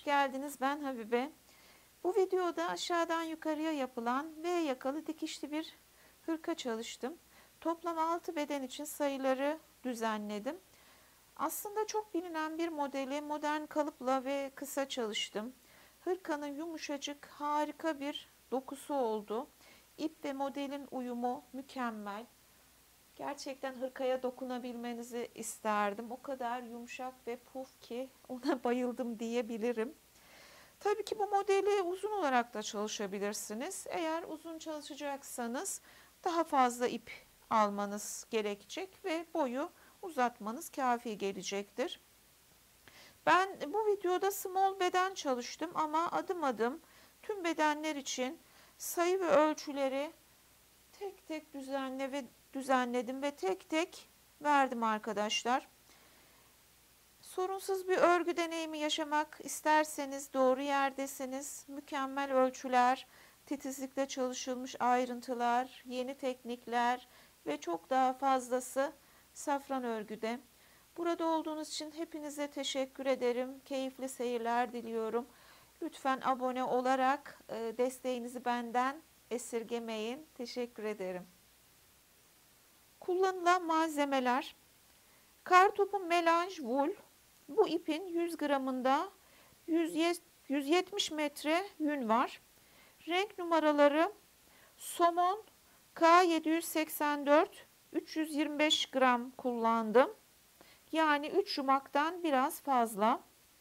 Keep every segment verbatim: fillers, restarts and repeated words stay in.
geldiniz. Ben Habibe. Bu videoda aşağıdan yukarıya yapılan V yakalı dikişli bir hırka çalıştım. Toplam altı beden için sayıları düzenledim. Aslında çok bilinen bir modeli modern kalıpla ve kısa çalıştım. Hırkanın yumuşacık, harika bir dokusu oldu. İp ve modelin uyumu mükemmel. Gerçekten hırkaya dokunabilmenizi isterdim. O kadar yumuşak ve puf ki ona bayıldım diyebilirim. Tabii ki bu modeli uzun olarak da çalışabilirsiniz. Eğer uzun çalışacaksanız daha fazla ip almanız gerekecek ve boyu uzatmanız kafi gelecektir. Ben bu videoda small beden çalıştım ama adım adım tüm bedenler için sayı ve ölçüleri tek tek düzenle ve düzenledim ve tek tek verdim arkadaşlar. Sorunsuz bir örgü deneyimi yaşamak isterseniz doğru yerdesiniz. Mükemmel ölçüler, titizlikle çalışılmış ayrıntılar, yeni teknikler ve çok daha fazlası Safran Örgü'de. Burada olduğunuz için hepinize teşekkür ederim. Keyifli seyirler diliyorum. Lütfen abone olarak desteğinizi benden esirgemeyin. Teşekkür ederim. Kullanılan malzemeler: kartopu melanj vul. Bu ipin yüz gramında yüz yetmiş metre yün var. Renk numaraları somon K yedi yüz seksen dört, üç yüz yirmi beş gram kullandım. Yani üç yumaktan biraz fazla.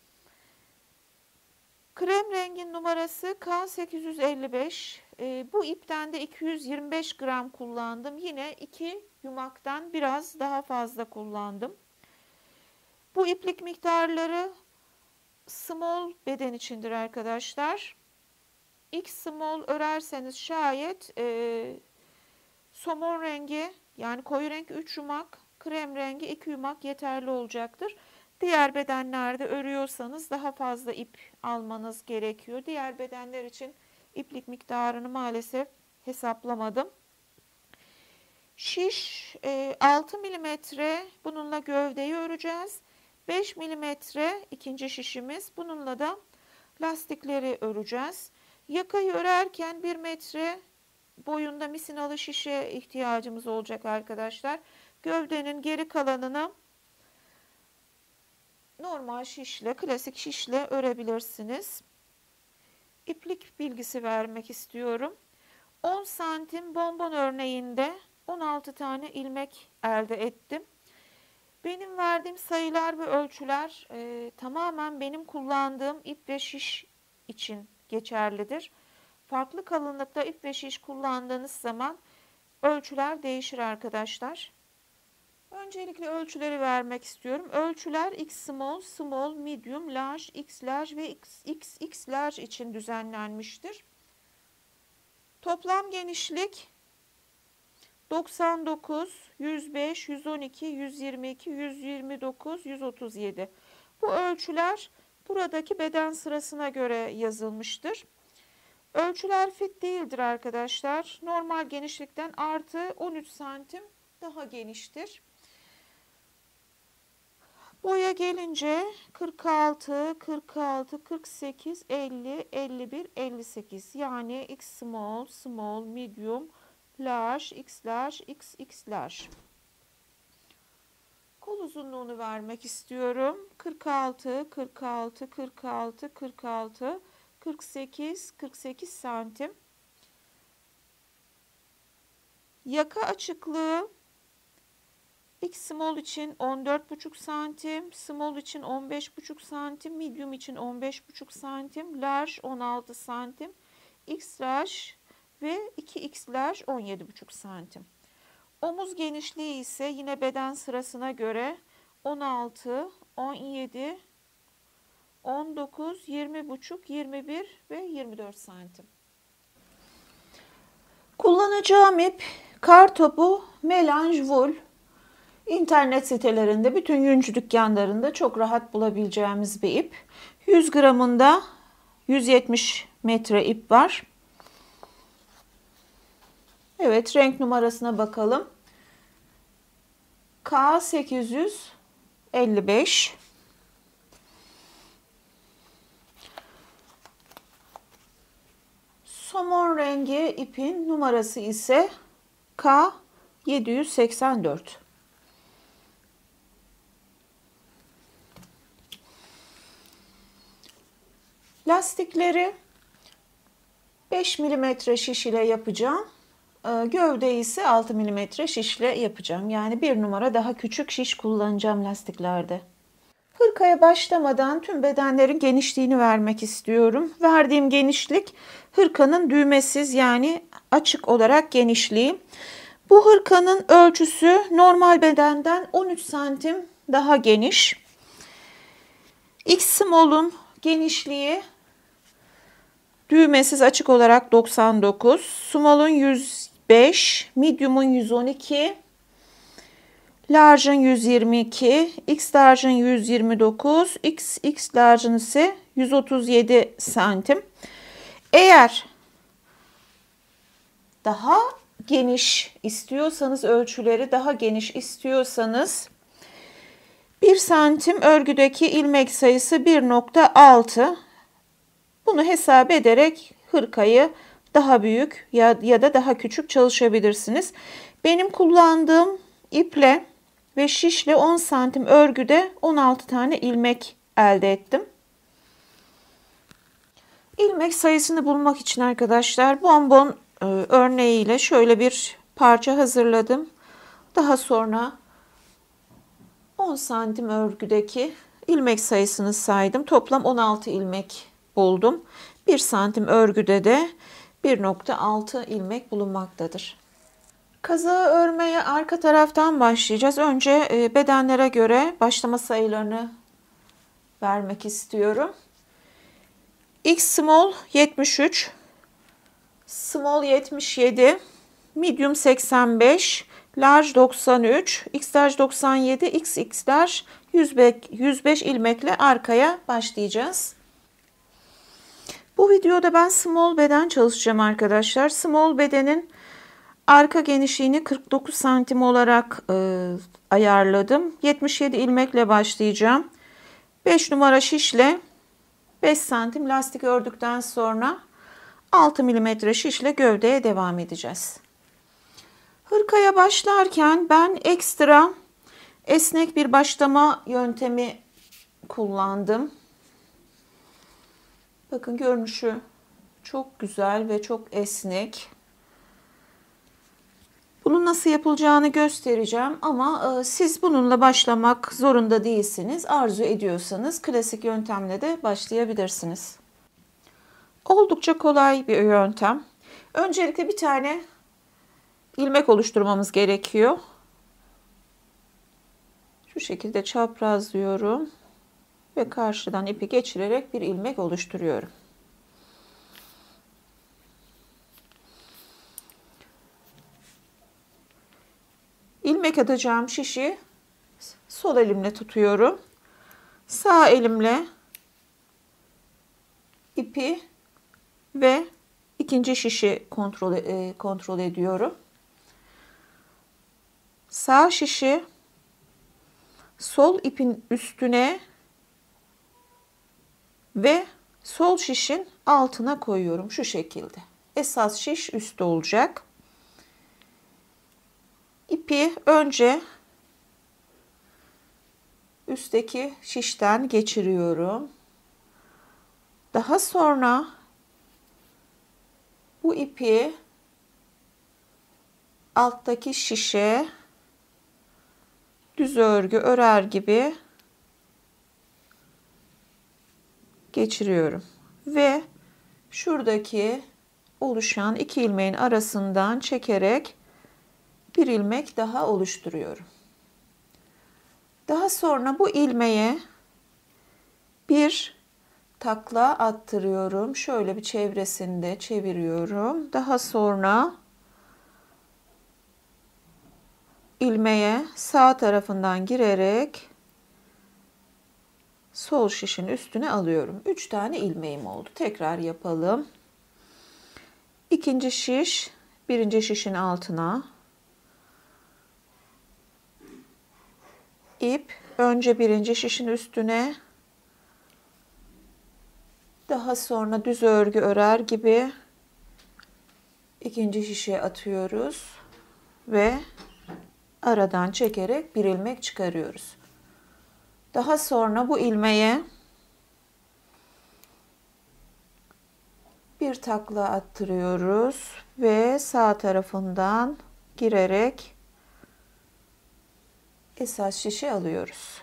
Krem rengin numarası K sekiz yüz elli beş. E, bu ipten de iki yüz yirmi beş gram kullandım. Yine iki yumaktan biraz daha fazla kullandım. Bu iplik miktarları small beden içindir arkadaşlar. X small örerseniz şayet e, somon rengi yani koyu renk üç yumak, krem rengi iki yumak yeterli olacaktır. Diğer bedenlerde örüyorsanız daha fazla ip almanız gerekiyor. Diğer bedenler için iplik miktarını maalesef hesaplamadım. Şiş e, altı milimetre, bununla gövdeyi öreceğiz. beş milimetre ikinci şişimiz. Bununla da lastikleri öreceğiz. Yakayı örerken bir metre boyunda misinalı şişe ihtiyacımız olacak arkadaşlar. Gövdenin geri kalanını normal şişle, klasik şişle örebilirsiniz. İplik bilgisi vermek istiyorum. on santim bonbon örneğinde on altı tane ilmek elde ettim. Benim verdiğim sayılar ve ölçüler e, tamamen benim kullandığım ip ve şiş için geçerlidir. Farklı kalınlıkta ip ve şiş kullandığınız zaman ölçüler değişir arkadaşlar. Öncelikle ölçüleri vermek istiyorum. Ölçüler X small, small, medium, large, X large ve X X X large için düzenlenmiştir. Toplam genişlik doksan dokuz, yüz beş, yüz on iki, yüz yirmi iki, yüz yirmi dokuz, yüz otuz yedi. Bu ölçüler buradaki beden sırasına göre yazılmıştır. Ölçüler fit değildir arkadaşlar. Normal genişlikten artı on üç santim daha geniştir. Boya gelince kırk altı, kırk altı, kırk sekiz, elli, elli bir, elli sekiz. Yani X small, small, medium, large, X large, X X large. Kol uzunluğunu vermek istiyorum. kırk altı, kırk altı, kırk altı, kırk altı, kırk sekiz, kırk sekiz santim. Yaka açıklığı X small için on dört buçuk santim, small için on beş buçuk santim, medium için on beş buçuk santim, large on altı santim, X large ve iki X large on yedi buçuk santim. Omuz genişliği ise yine beden sırasına göre on altı, on yedi, on dokuz, yirmi buçuk, yirmi bir ve yirmi dört santim. Kullanacağım ip kartopu melanj vul. İnternet sitelerinde, bütün yüncü dükkanlarında çok rahat bulabileceğimiz bir ip. yüz gramında yüz yetmiş metre ip var. Evet, renk numarasına bakalım. K sekiz yüz elli beş. Somon rengi ipin numarası ise K yedi yüz seksen dört. Lastikleri beş milimetre şiş ile yapacağım. Gövdeyi ise altı milimetre şişle yapacağım. Yani bir numara daha küçük şiş kullanacağım lastiklerde. Hırkaya başlamadan tüm bedenlerin genişliğini vermek istiyorum. Verdiğim genişlik hırkanın düğmesiz yani açık olarak genişliği. Bu hırkanın ölçüsü normal bedenden on üç santim daha geniş. X small'un genişliği düğmesiz açık olarak doksan dokuz, small'un yüz beş, medium'un yüz on iki, large'ın yüz yirmi iki, X large'ın yüz yirmi dokuz, X X large'ın ise yüz otuz yedi santim. Eğer daha geniş istiyorsanız, ölçüleri daha geniş istiyorsanız bir santim örgüdeki ilmek sayısı bir nokta altı. Bunu hesap ederek hırkayı daha büyük ya, ya da daha küçük çalışabilirsiniz. Benim kullandığım iple ve şişle on santim örgüde on altı tane ilmek elde ettim. İlmek sayısını bulmak için arkadaşlar bonbon e, örneğiyle şöyle bir parça hazırladım. Daha sonra on santim örgüdeki ilmek sayısını saydım. Toplam on altı ilmek buldum. bir santim örgüde de bir nokta altı ilmek bulunmaktadır. Kazağı örmeye arka taraftan başlayacağız. Önce bedenlere göre başlama sayılarını vermek istiyorum. X small yetmiş üç, small yetmiş yedi, medium seksen beş, large doksan üç, X large doksan yedi, X X large yüz beş ilmekle arkaya başlayacağız. Bu videoda ben small beden çalışacağım arkadaşlar. Small bedenin arka genişliğini kırk dokuz santim olarak e, ayarladım. yetmiş yedi ilmekle başlayacağım. beş numara şişle beş santim lastik ördükten sonra altı milimetre şişle gövdeye devam edeceğiz. Hırkaya başlarken ben ekstra esnek bir başlama yöntemi kullandım. Bakın görünüşü çok güzel ve çok esnek. Bunun nasıl yapılacağını göstereceğim ama e, siz bununla başlamak zorunda değilsiniz. Arzu ediyorsanız klasik yöntemle de başlayabilirsiniz. Oldukça kolay bir yöntem. Öncelikle bir tane ilmek oluşturmamız gerekiyor. Şu şekilde çaprazlıyorum ve karşıdan ipi geçirerek bir ilmek oluşturuyorum. İlmek atacağım şişi sol elimle tutuyorum. Sağ elimle ipi ve ikinci şişi kontrol, e, kontrol ediyorum. Sağ şişi sol ipin üstüne ve sol şişin altına koyuyorum şu şekilde. Esas şiş üstte olacak. İpi önce üstteki şişten geçiriyorum. Daha sonra bu ipi alttaki şişe düz örgü örer gibi geçiriyorum ve şuradaki oluşan iki ilmeğin arasından çekerek bir ilmek daha oluşturuyorum. Daha sonra bu ilmeğe bir takla attırıyorum. Şöyle bir çevresinde çeviriyorum. Daha sonra ilmeğe sağ tarafından girerek sol şişin üstüne alıyorum. üç tane ilmeğim oldu. Tekrar yapalım. İkinci şiş birinci şişin altına. İp önce birinci şişin üstüne, daha sonra düz örgü örer gibi İkinci şişe atıyoruz ve aradan çekerek bir ilmek çıkarıyoruz. Daha sonra bu ilmeğe bir takla attırıyoruz ve sağ tarafından girerek esas şişe alıyoruz.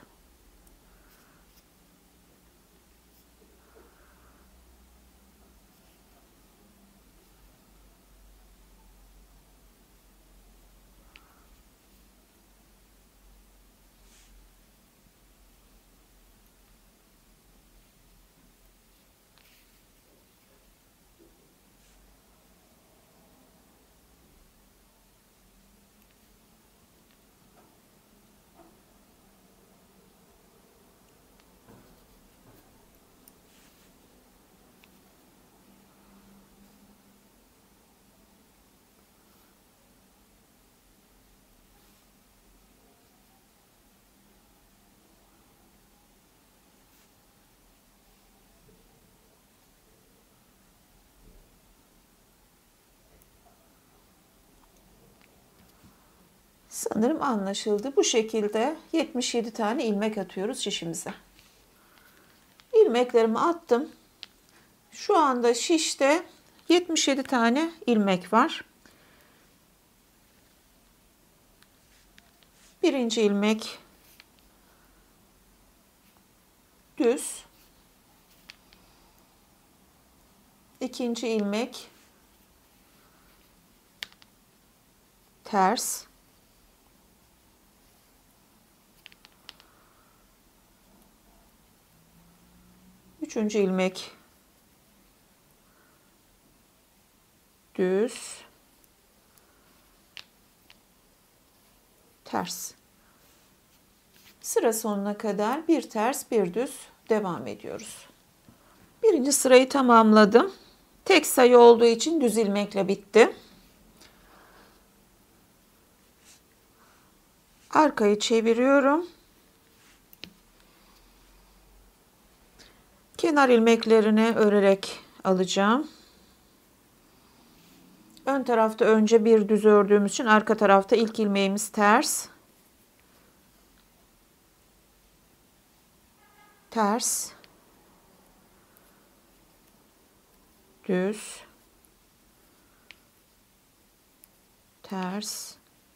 Sanırım anlaşıldı. Bu şekilde yetmiş yedi tane ilmek atıyoruz şişimize. İlmeklerimi attım. Şu anda şişte yetmiş yedi tane ilmek var. Birinci ilmek düz. İkinci ilmek ters. Üçüncü ilmek düz, ters. Sıra sonuna kadar bir ters bir düz devam ediyoruz. Birinci sırayı tamamladım. Tek sayı olduğu için düz ilmekle bitti. Arkayı çeviriyorum. Kenar ilmeklerini örerek alacağım. Ön tarafta önce bir düz ördüğümüz için arka tarafta ilk ilmeğimiz ters. Ters. Düz. Ters.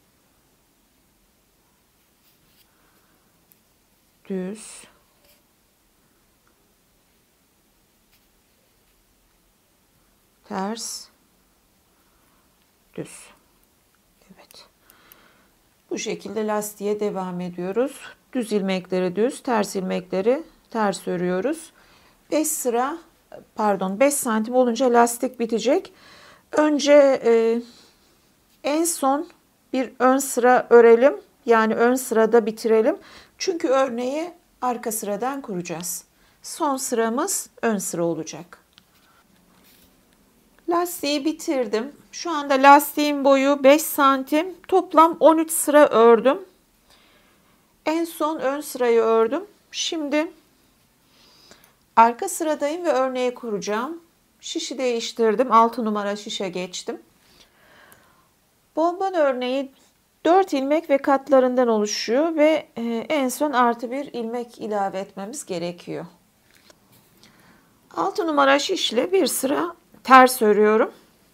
Düz. Ters. Düz. Evet. Bu şekilde lastiğe devam ediyoruz. Düz ilmekleri düz, ters ilmekleri ters örüyoruz. beş sıra pardon beş santim olunca lastik bitecek. Önce e, en son bir ön sıra örelim. Yani ön sırada bitirelim. Çünkü örneği arka sıradan kuracağız. Son sıramız ön sıra olacak. Lastiği bitirdim. Şu anda lastiğin boyu beş santim. Toplam on üç sıra ördüm. En son ön sırayı ördüm. Şimdi arka sıradayım ve örneği kuracağım. Şişi değiştirdim. altı numara şişe geçtim. Bonbon örneği dört ilmek ve katlarından oluşuyor ve en son artı bir ilmek ilave etmemiz gerekiyor. altı numara şişle bir sıra ters örüyorum.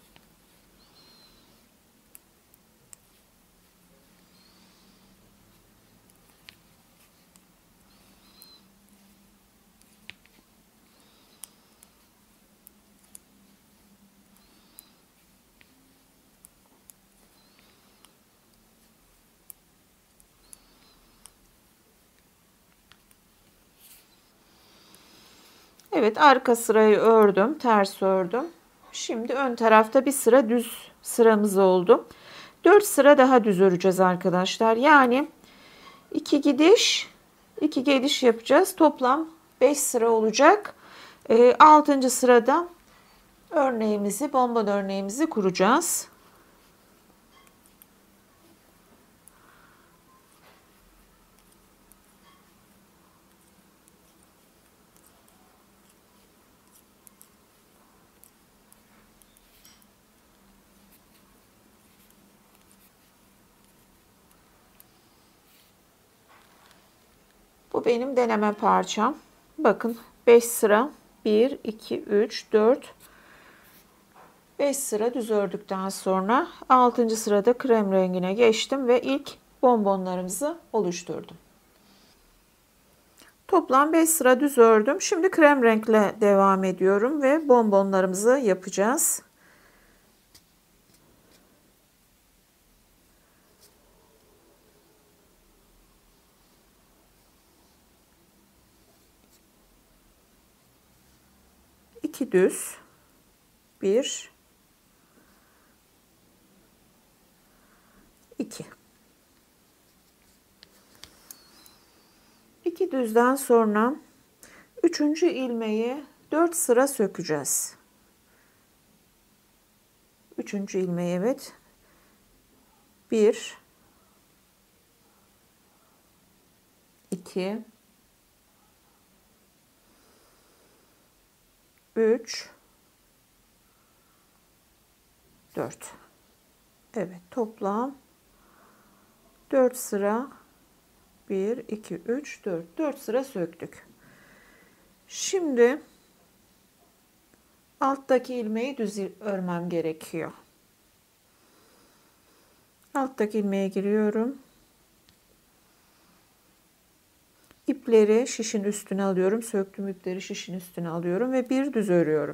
Evet, arka sırayı ördüm, ters ördüm. Şimdi ön tarafta bir sıra düz sıramız oldu. dört sıra daha düz öreceğiz arkadaşlar. Yani iki gidiş, iki geliş yapacağız. Toplam beş sıra olacak. altıncı sırada örneğimizi, bonbon örneğimizi kuracağız. Bu benim deneme parçam. Bakın beş sıra bir, iki, üç, dört, beş sıra düz ördükten sonra altıncı sırada krem rengine geçtim ve ilk bonbonlarımızı oluşturdum. Toplam beş sıra düz ördüm. Şimdi krem renkle devam ediyorum ve bonbonlarımızı yapacağız. iki düz, bir, iki. iki düzden sonra üçüncü ilmeği dört sıra sökeceğiz. üçüncü ilmeği, evet. bir, iki, üç, dört. Evet, toplam dört sıra, bir, iki, üç, dört. dört sıra söktük. Şimdi alttaki ilmeği düz örmem gerekiyor. Alttaki ilmeğe giriyorum. İpleri şişin üstüne alıyorum. Söktüğüm ipleri şişin üstüne alıyorum ve bir düz örüyorum.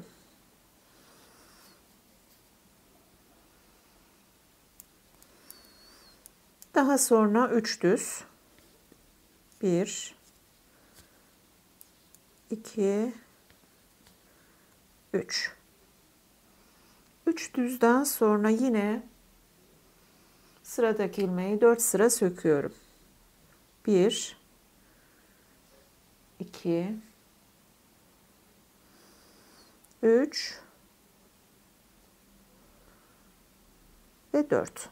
Daha sonra üç düz. bir, iki, üç. üç düzden sonra yine sıradaki ilmeği dört sıra söküyorum. bir, iki, üç ve dört.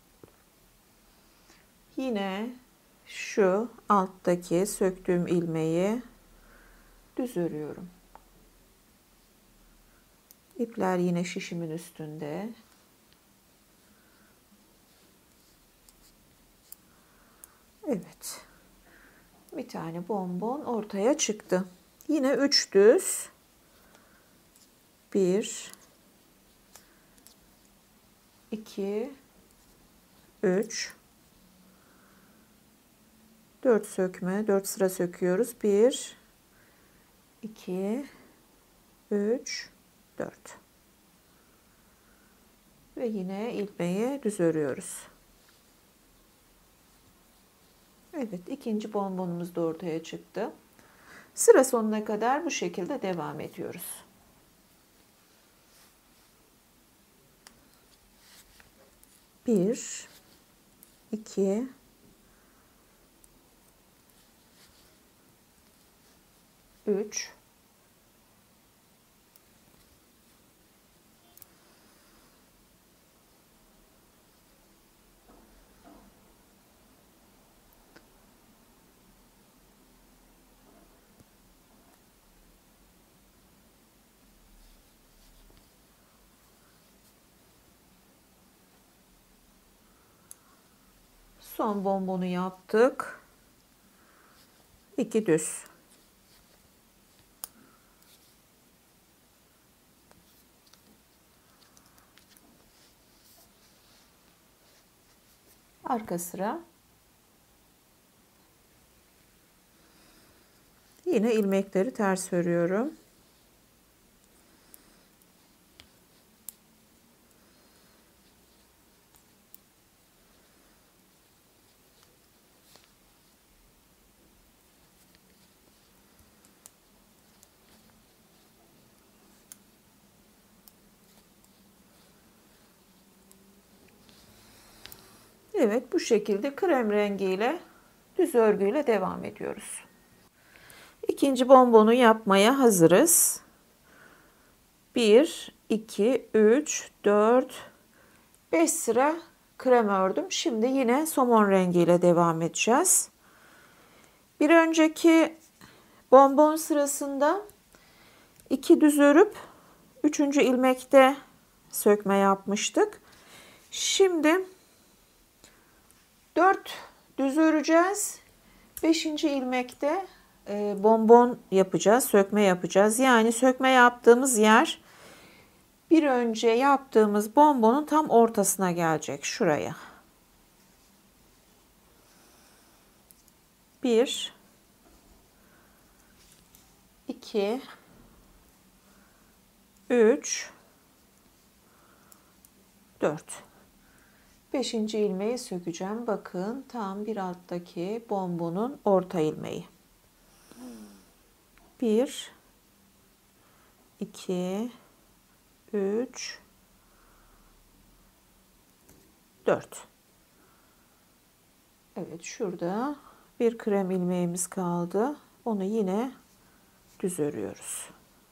Yine şu alttaki söktüğüm ilmeği düz örüyorum. İpler yine şişimin üstünde. Evet. Bir tane bonbon ortaya çıktı. Yine üç düz. bir, iki, üç, dört sökme, dört sıra söküyoruz. bir, iki, üç, dört. Ve yine ilmeği düz örüyoruz. Evet, ikinci bonbonumuz da ortaya çıktı. Sıra sonuna kadar bu şekilde devam ediyoruz. bir, iki, üç, son bonbonu yaptık. iki düz. Arka sıra. Yine ilmekleri ters örüyorum. Evet, bu şekilde krem rengiyle düz örgüyle devam ediyoruz. İkinci bonbonu yapmaya hazırız. bir, iki, üç, dört, beş sıra krem ördüm. Şimdi yine somon rengiyle devam edeceğiz. Bir önceki bonbon sırasında iki düz örüp üçüncü ilmekte sökme yapmıştık. Şimdi dört düz öreceğiz. Beşinci ilmekte e, bonbon yapacağız, sökme yapacağız. Yani sökme yaptığımız yer bir önce yaptığımız bonbonun tam ortasına gelecek, şuraya. Bir, iki, üç, dört. Beşinci ilmeği sökeceğim. Bakın tam bir alttaki bonbonun orta ilmeği. Bir, iki, üç, dört. Evet, şurada bir krem ilmeğimiz kaldı. Onu yine düz örüyoruz.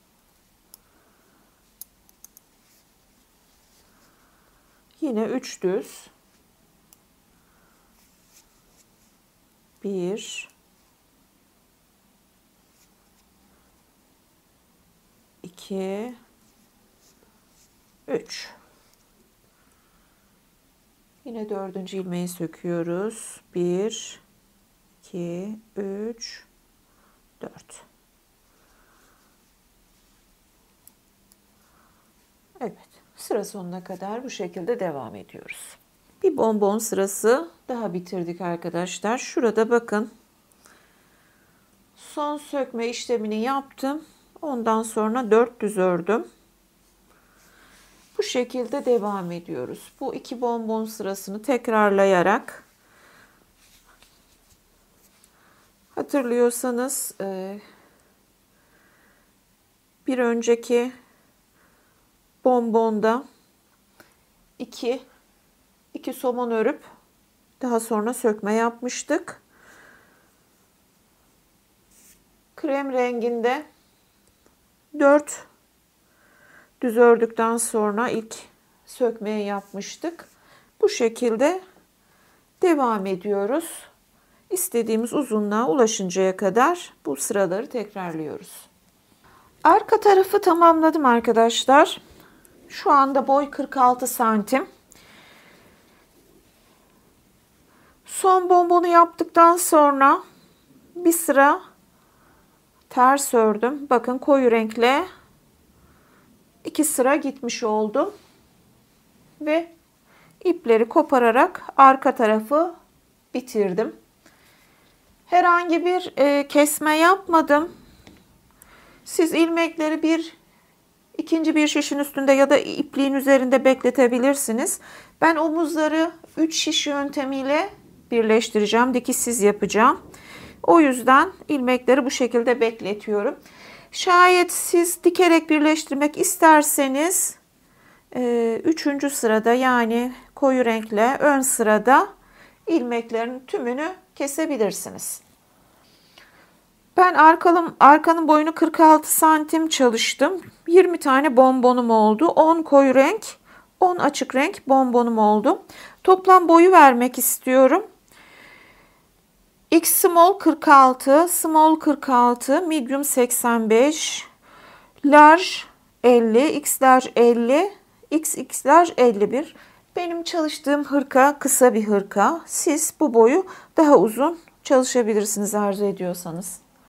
Yine üç düz. Bir, iki, üç. Yine dördüncü ilmeği söküyoruz. Bir, iki, üç, dört. Evet, sıra sonuna kadar bu şekilde devam ediyoruz. Bir bonbon sırası daha bitirdik arkadaşlar. Şurada bakın. Son sökme işlemini yaptım. Ondan sonra dört düz ördüm. Bu şekilde devam ediyoruz. Bu iki bonbon sırasını tekrarlayarak, hatırlıyorsanız bir önceki bonbonda iki iki somon örüp daha sonra sökme yapmıştık. Krem renginde dört düz ördükten sonra ilk sökmeyi yapmıştık. Bu şekilde devam ediyoruz. İstediğimiz uzunluğa ulaşıncaya kadar bu sıraları tekrarlıyoruz. Arka tarafı tamamladım arkadaşlar. Şu anda boy kırk altı santim. Son bonbonu yaptıktan sonra bir sıra ters ördüm. Bakın koyu renkle iki sıra gitmiş oldum. Ve ipleri kopararak arka tarafı bitirdim. Herhangi bir e, kesme yapmadım. Siz ilmekleri bir ikinci bir şişin üstünde ya da ipliğin üzerinde bekletebilirsiniz. Ben omuzları üç şiş yöntemiyle birleştireceğim. Dikişsiz yapacağım. O yüzden ilmekleri bu şekilde bekletiyorum. Şayet siz dikerek birleştirmek isterseniz üçüncü sırada, yani koyu renkle ön sırada ilmeklerin tümünü kesebilirsiniz. Ben arkalım, arkanın boyunu kırk altı santim çalıştım. yirmi tane bonbonum oldu. on koyu renk, on açık renk bonbonum oldu. Toplam boyu vermek istiyorum. X small kırk altı, small kırk altı, medium seksen beş, large elli, X large elli, X X large elli bir. Benim çalıştığım hırka kısa bir hırka. Siz bu boyu daha uzun çalışabilirsiniz arzu ediyorsanız.